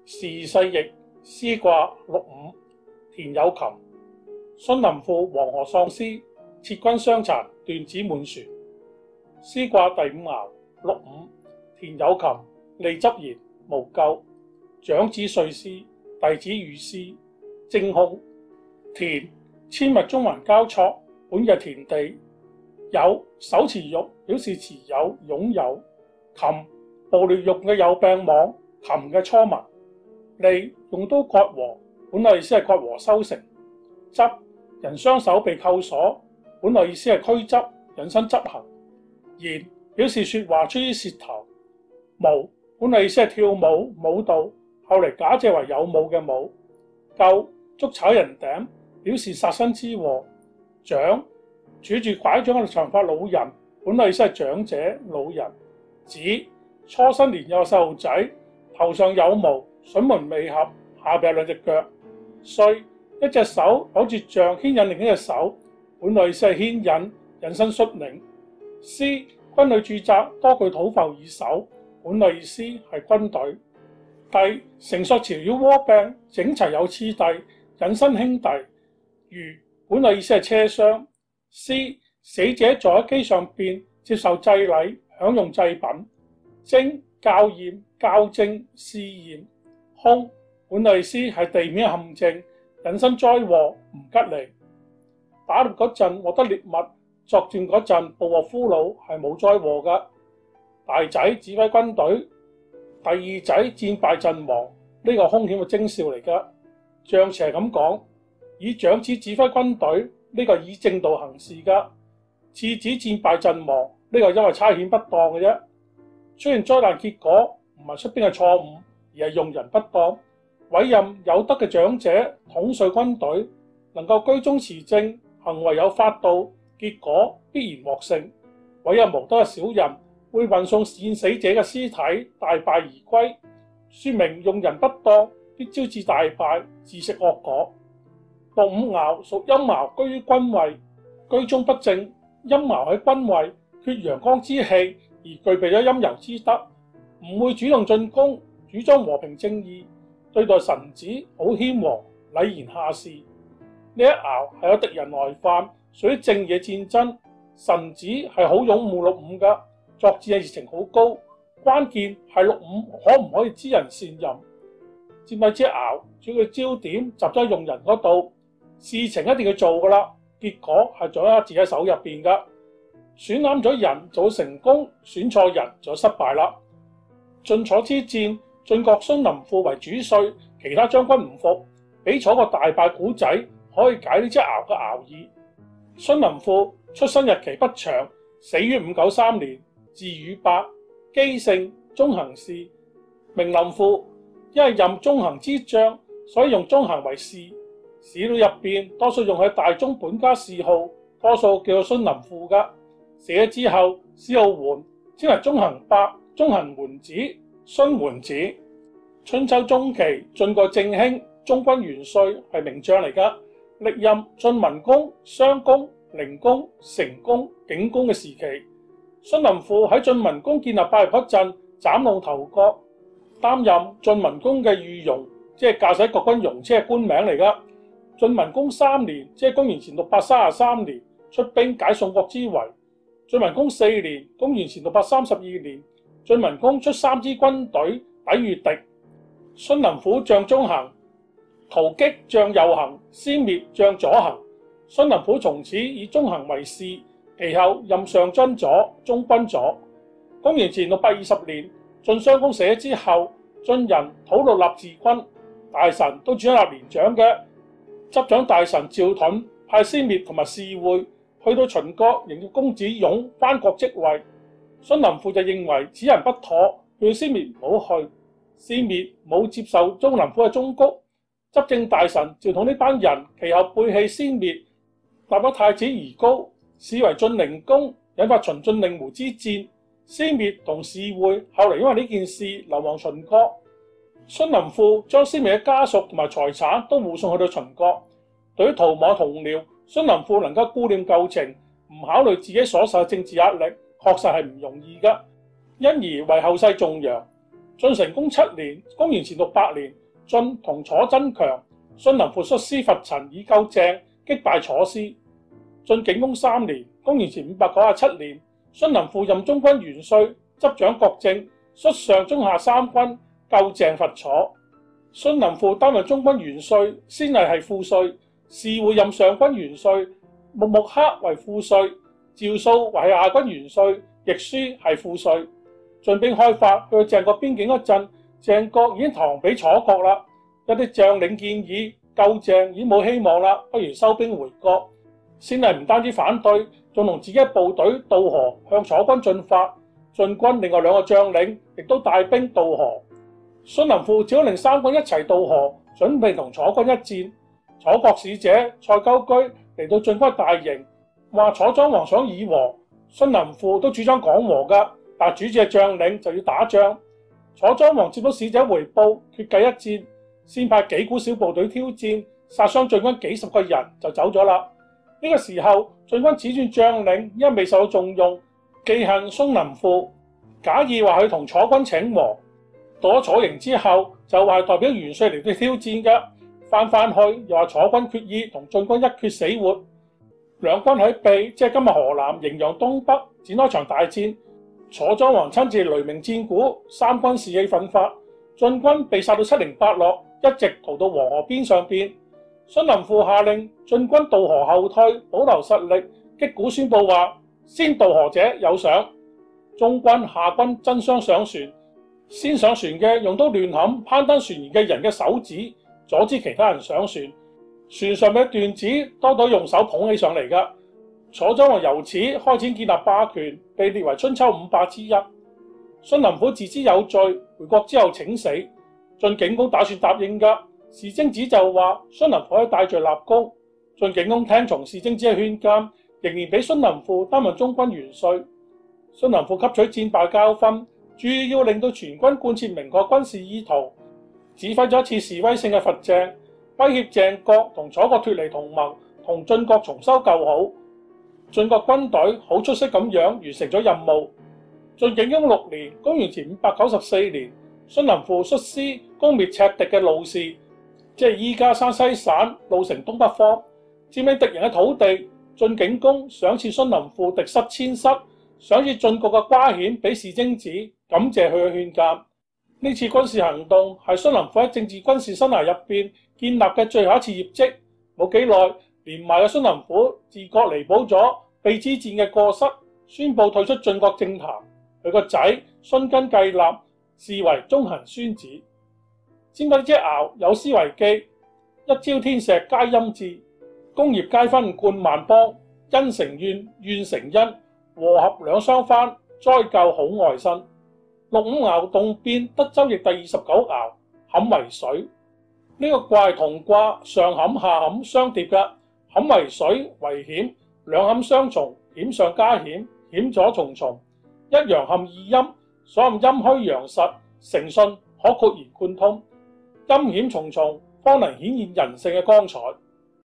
時世易，師卦6五，田有禽。孫林賦黃河喪師，撤軍傷殘，斷子滿船。師卦第五爻6五，田有禽，利執言，無咎。長子遂師，弟子遇師，精凶。田，千物中環交錯，本嘅田地。有，手持玉，表示持有、擁有。禽，捕獵用嘅有柄網，禽嘅初文。利，用刀割禾，本來意思係割禾收成。執，人雙手被扣鎖，本來意思係拘執，引申執行。言，表示說話出於舌頭。舞，本來意思係跳舞、舞蹈，後嚟假借為有舞嘅舞。咎，捉炒人頂，表示殺身之禍。長，拄住拐杖嘅長髮老人，本來意思係長者、老人。子，初生年幼細路仔，頭上有毛，水門未合，下邊有兩隻腳。遂，一隻手攞住杖牽引另一隻手，本來意思係牽引，引申率領。師，軍旅駐紮多具土阜以守，本來意思係軍隊。弟，繩索纏繞窩柄，整齊有次第，引申兄弟。輿，本來意思係車廂。師，死者坐喺機上邊接受祭禮，享用祭品。徵，校驗、校正、試驗。凶，本來意思係地面陷阱，引申災禍，唔吉利。打獵嗰陣獲得獵物，作戰嗰陣捕獲俘虜係冇災禍噶。大仔指揮軍隊，第二仔戰敗陣亡，呢個凶險嘅徵兆嚟噶。象辭係咁講，以長子指揮軍隊，呢個以正道行事噶。次子戰敗陣亡，呢個因為差遣不當嘅啫。出現災難結果唔係出兵嘅錯誤，而係用人不當。委任有德嘅長者統帥軍隊，能夠居中持政，行為有法度，結果必然獲勝。委任無德嘅小人，會運送戰死者嘅屍體大敗而歸，說明用人不當，必招致大敗，自食惡果。6五爻屬陰爻，居於軍位，居中不正，陰爻喺軍位，缺陽光之氣，而具備咗陰柔之德，唔會主動進攻，主張和平正義，對待臣子好謙和，禮賢下士。呢一爻係有敵人來犯，屬於正野戰爭，臣子係好擁護6五噶，作戰嘅熱情好高，關鍵係6五可唔可以知人善任。佔位之爻主要嘅焦點集中喺用人嗰度，事情一定要做噶啦，結果係掌握自己手入邊噶。選啱咗人就會成功，選錯人就失敗啦。晉楚之戰，晉國孫林賦為主帥，其他將軍唔服，俾楚個大敗古仔可以解呢隻爻嘅爻意。孫林賦出生日期不詳，死於593年，字汝伯，姬姓，中行氏。名林賦，因為任中行之將，所以用中行為氏。史料入邊多數用喺大中本家諡號，多數叫做孫林賦噶。死咗之後，諡號換，稱為中行伯、中行門子、孫門子。春秋中期，晉國正興，中軍元帥係名將嚟噶，歷任晉文公、襄公、靈公、成公、景公嘅時期。孫林賦喺晉文公建立霸業嗰陣嶄露頭角，擔任晉文公嘅御戎，即係駕駛國軍戎車嘅官名嚟噶。晉文公3年，即係公元前633年，出兵解宋國之圍。晉文公4年，公元前632年，晉文公出3支軍隊抵禦敵。孫林賦將中行，屠擊將右行，先滅將左行。孫林賦從此以中行為事，其後任上軍左、中軍左。公元前620年，晉襄公死咗之後，晉人討六立治軍，大臣都轉立連長嘅。執掌大臣趙盾派先滅同埋士會去到秦國，迎接公子雍翻國即位。孫林賦就認為此人不妥，叫先滅唔好去。先滅冇接受鍾林甫嘅忠告，執政大臣趙盾呢班人其後背棄先滅，立咗太子夷高，視為晉靈公，引發秦晉令狐之戰。先滅同士會後嚟因為呢件事流亡秦國。孫林賦將先滅嘅家屬同埋財產都護送去到秦國。對於逃亡同僚，孫林賦能夠顧念舊情，唔考慮自己所受嘅政治壓力，確實係唔容易噶，因而為後世頌揚。 晉成公7年，公元前600年，晉同楚爭強，荀林父率師伐陳以救鄭，擊敗楚師。晉景公3年，公元前597年，荀林父任中軍元帥，執掌國政，率上中下三軍救鄭伐楚。荀林父擔任中軍元帥，先詣係副帥，士會任上軍元帥，木木克為副帥，趙素為下軍元帥，亦舒係副帥。進兵開發去到鄭國邊境嗰陣，鄭國已經降俾楚國啦。有啲將領建議救鄭已經冇希望啦，不如收兵回國。先詣唔單止反對，仲同自己嘅部隊渡河向楚軍進發。晉軍另外2個將領亦都帶兵渡河。荀林父只好令三軍一齊渡河，準備同楚軍一戰。楚國使者蔡鳩居嚟到晉軍大營，話楚莊王想議和，荀林父都主張講和㗎，但主戰嘅將領就要打仗。楚莊王接到使者回報，決計一戰，先派幾股小部隊挑戰，殺傷晉軍幾十個人就走咗啦。呢個時候，晉軍指轉將領因未受到重用，記恨荀林父，假意話佢同楚軍請和。到咗楚營之後，就話係代表元帥嚟到挑戰㗎，翻去又話楚軍決意同晉軍一決死活。兩軍喺秘，即係今日河南滎陽東北展開場大戰。楚莊王親自雷鳴戰鼓，三軍士氣奮發，晉軍被殺到七零八落，一直逃到黃河邊上邊。荀林父下令晉軍渡河後退，保留實力，擊鼓宣佈話：先渡河者有賞。中軍下軍爭相上船，先上船嘅用刀亂砍攀登船沿嘅人嘅手指，阻止其他人上船。船上嘅段子多到用手捧起上嚟㗎。楚莊王由此開始建立霸權，被列為春秋5霸之一。荀林父自知有罪，回國之後請死。晉景公打算答應㗎，士徵子就話荀林父可以戴罪立功。晉景公聽從士徵子嘅勸諫，仍然俾荀林父擔任中軍元帥。荀林父吸取戰敗教訓，主要令到全軍貫徹明確軍事意圖，指揮咗一次示威性嘅伐鄭，威脅鄭國同楚國脫離同盟，同晉國重修舊好。晉國軍隊好出色咁樣完成咗任務。晉景公6年，公元前594年，荀林父率師攻滅赤狄嘅路氏，即係依家山西省路城東北方，佔領敵人嘅土地。晉景公賞賜荀林父敵失千失，賞賜晉國嘅瓜險俾士徵子，感謝佢嘅勸諫。呢次軍事行動係荀林父喺政治軍事生涯入邊建立嘅最後一次業績。冇幾耐，年邁嘅荀林父自覺彌補咗避之戰嘅過失，宣布退出晉國政壇。佢個仔荀根繼立，是為中行孫子。占軍之爻有詩為記：一朝天石皆陰至，功業皆分冠萬邦。因成怨，怨成因，和合兩相翻，災咎好外生。6五爻動變得周易第29爻，坎為水。呢個卦係同卦上坎下坎相疊嘅，坎為水為險，兩坎相重，險上加險，險阻重重。一陽陷二陰，所謂陰虛陽實，誠信可豁然貫通。陰險重重，方能顯現人性嘅光彩。